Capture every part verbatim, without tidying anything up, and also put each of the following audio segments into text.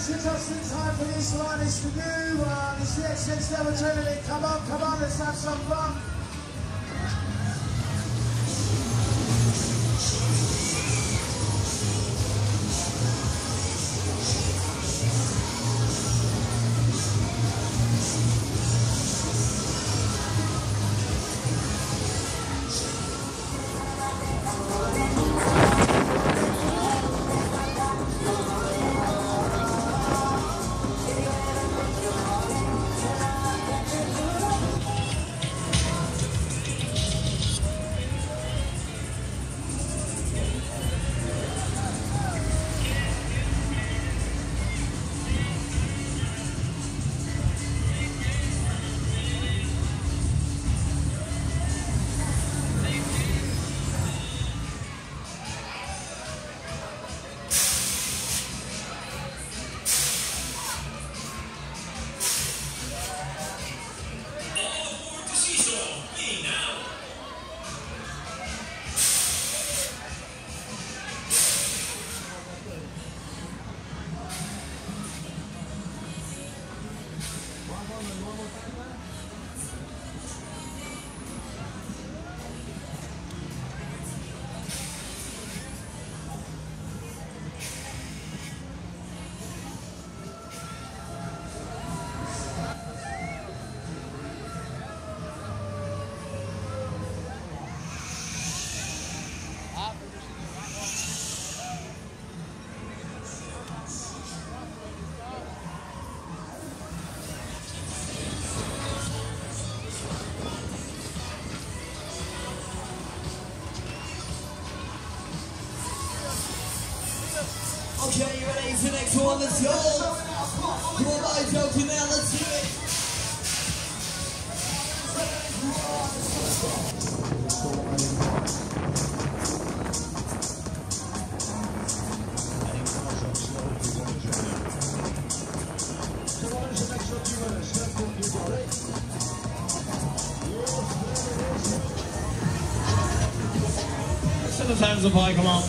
Just in time for this one. It's the new one. It's the X X Level Tournament. Come on, come on, let's have some fun. Okay, you ready for the next one? Let's go! Come on, boys, joking now, let's do it! Send those hands up high, come on.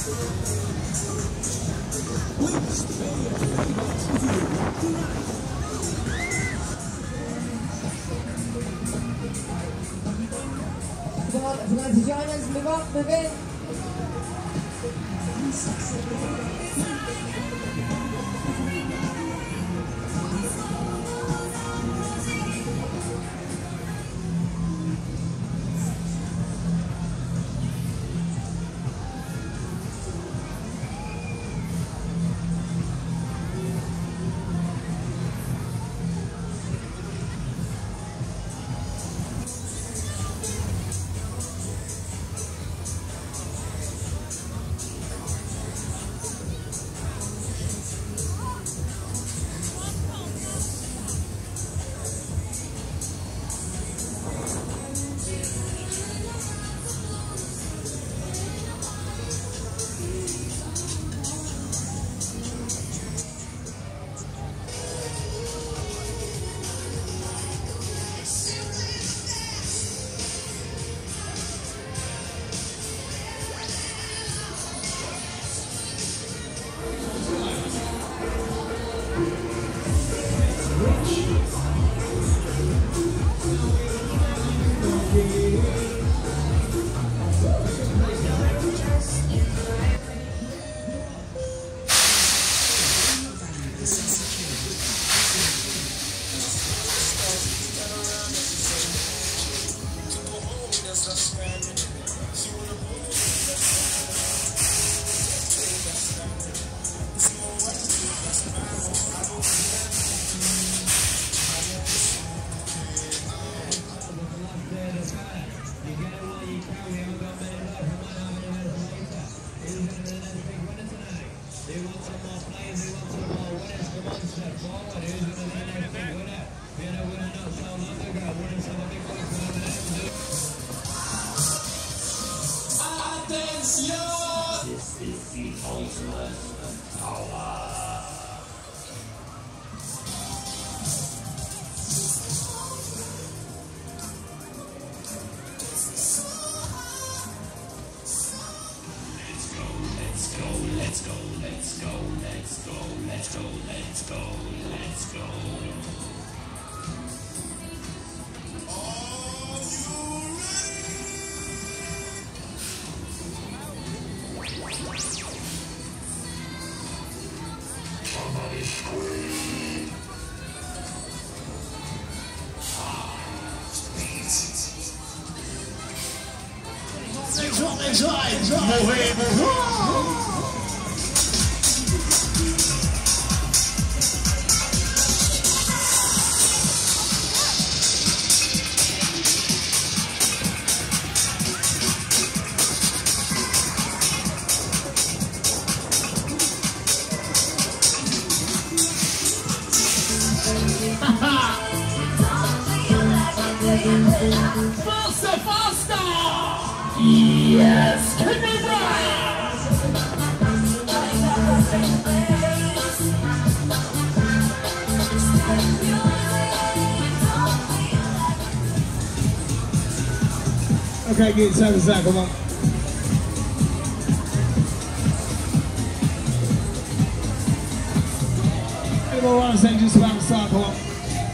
Come on, if you're going to join us, move up, move in. This is the ultimate power. Let's go, let's go, let's go, let's go, let's go, let's go, let's go. Faster, faster! Yes, can we Okay, get seven seconds, come on. Hey, we'll run a second, just about to start, come on.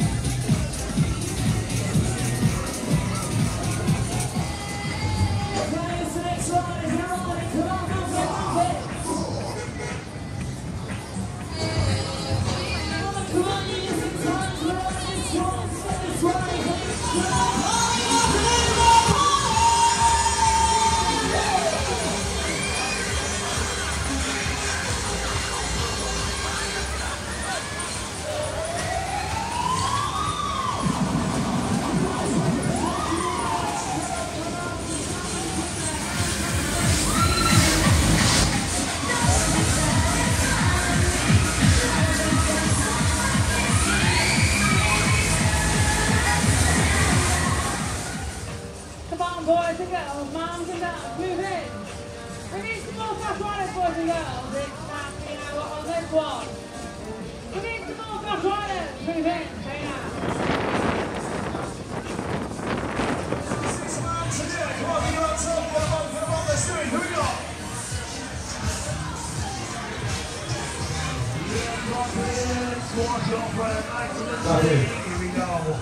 Boys and girls, moms and dads, move in. We need some more fast riders, boys and girls. It's that, you know, what on this one. We need some more fast riders, move in, stay now. Six miles to do. Come on, you're on top. Get them on, get them on. Let's do it. Who we got? Squash off for a nice little thing. Here we go.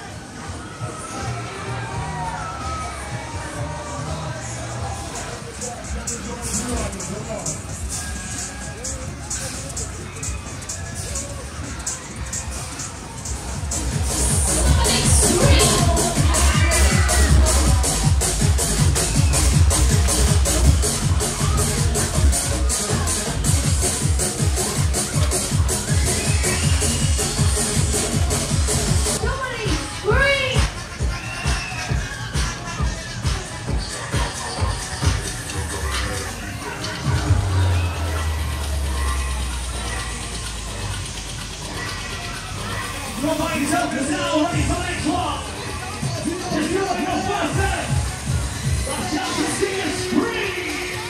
Nobody's up because now ready for the next one. Just do it your first set. Let's out to see a scream.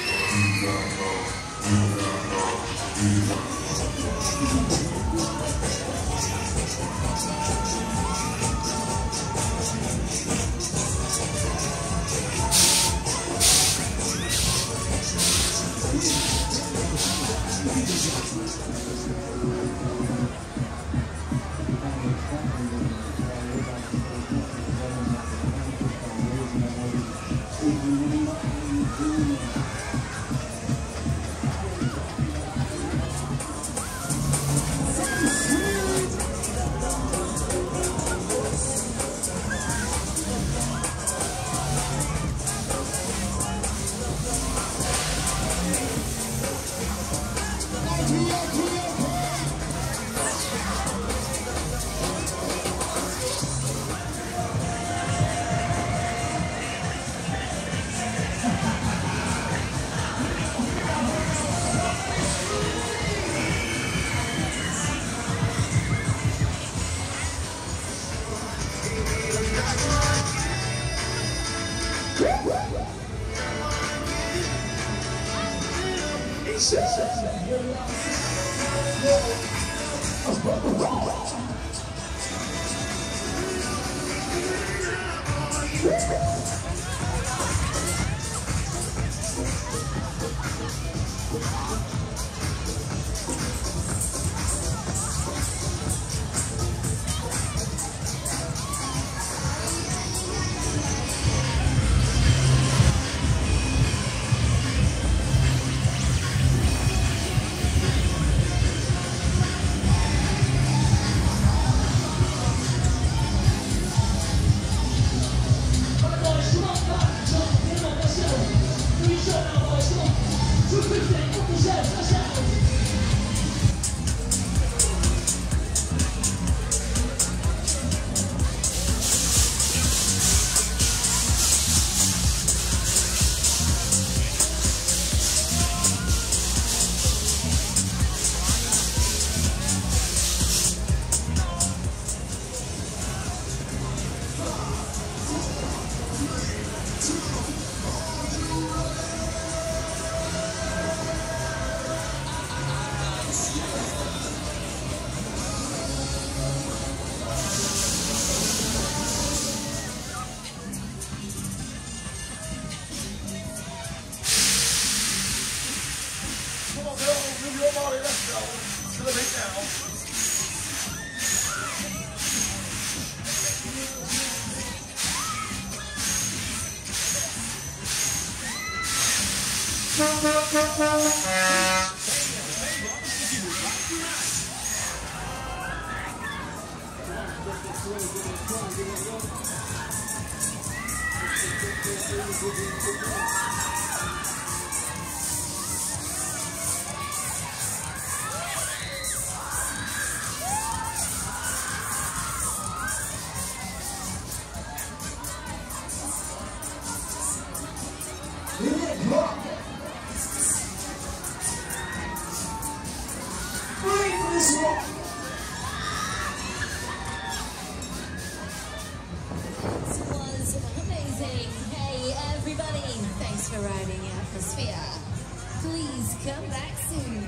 Come back soon.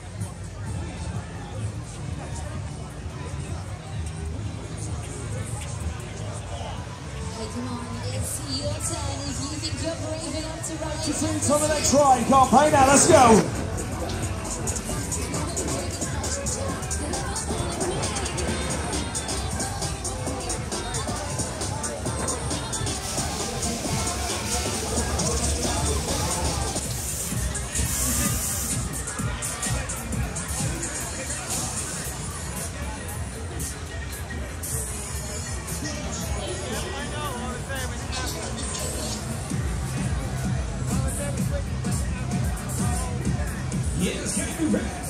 Hey, come on, it's your turn. If you think you're brave enough to ride, to do some of that try campaign now. Let's go. Yes, can you rap?